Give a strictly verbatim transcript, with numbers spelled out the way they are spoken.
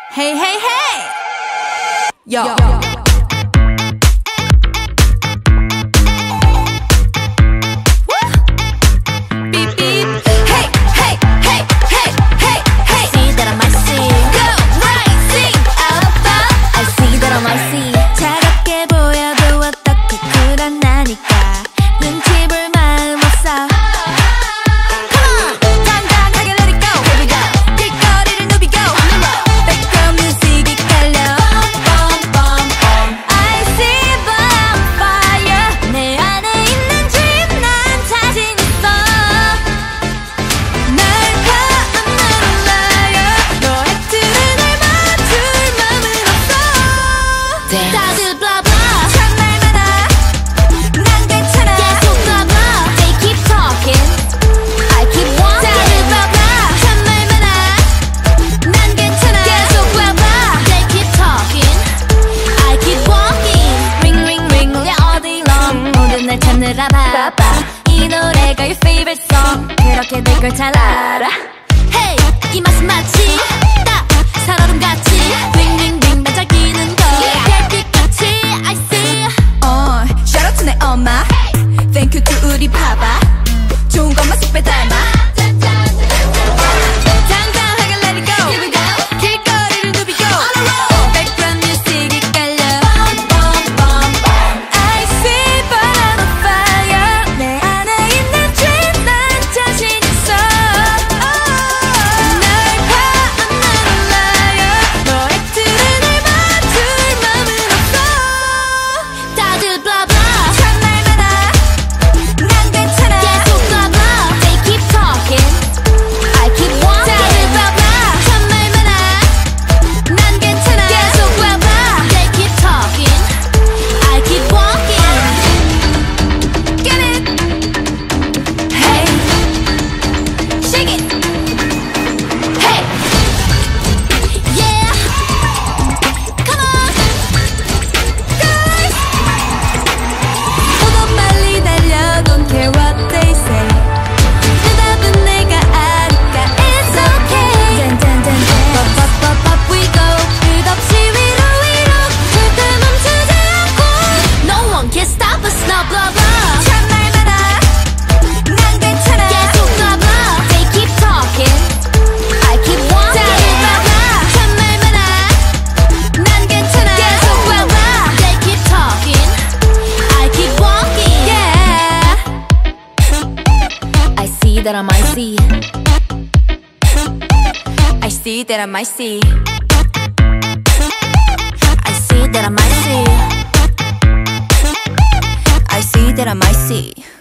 Hey, hey, hey! Yo. Yo. Beep, beep. Hey, hey, hey, hey, hey, hey. See that I might see. Go, right, sing, up, up. I see that I might see. 차갑게 보여도 어떻게 그런 나니까 눈치 볼 마음 없어. Come on, 당당하게 let it go. Here we go. 길거리를 누비고. Background music이 깔려. Bum, bum, bum. I see bonfire. 내 안에 있는 dream 난 자신 있어. 날 봐, I'm not a liar. 너의 틀에 날 맞출 맘은 없어. 다들 blah blah. 참말 많아. 난 괜찮아. 계속 blah blah. They keep talking. I keep walking. 다들 blah blah. 참말 많아. 난 괜찮아. 계속 blah blah. They keep talking. I keep walking. Ring ring ring 울려 all day long. 모든 날 찾느라 바빠. 이 노래가 your favorite song. 그렇게 될 걸 잘 알아. Hey, 이 맛은 마치 딱 살얼음 같이. Ring ring ring 반짝이는 거. 별빛같이 I see. 어, shout out to 내 엄마. Thank you to 우리 파파. 좋은 것만 쏙 빼닮아. 당당하게 let it go. Here we go. 길거리를 누비고. On a roll. Background music이 깔려. Bum bum bum bum. I see but on fire. 내 안에 있는 dream 난 자신 있어. 날 봐, I'm not a liar. 너의 틀에 날 맞출 맘은 없어. 다들 blah blah. 참말 많아. 난 괜찮아. 계속 blah blah. They keep talking. I keep walking. 다들 blah blah. 참말 많아. 난 괜찮아. 계속 blah blah. They keep talking. I keep walking. Get it. Hey, shake it. Hey. Yeah. Come on. Guys. 보고 빨리 달려. Don't care what they say. 대답은 내가 아니까 it's okay. 짠짠짠짠. Up, up, up, up we go. 끝없이 위로 위로. 절대 멈추지 않고. No one can stop us now. Blah blah. 참말 많아. 난 괜찮아. 계속 blah blah. They keep talking. I keep walking. 다들 blah blah. 참말 많아. 난 괜찮아. 계속 blah blah. They keep talking. I keep walking. Yeah. I see that I might see. I see that I might see. I see that I might see. I see that I might see.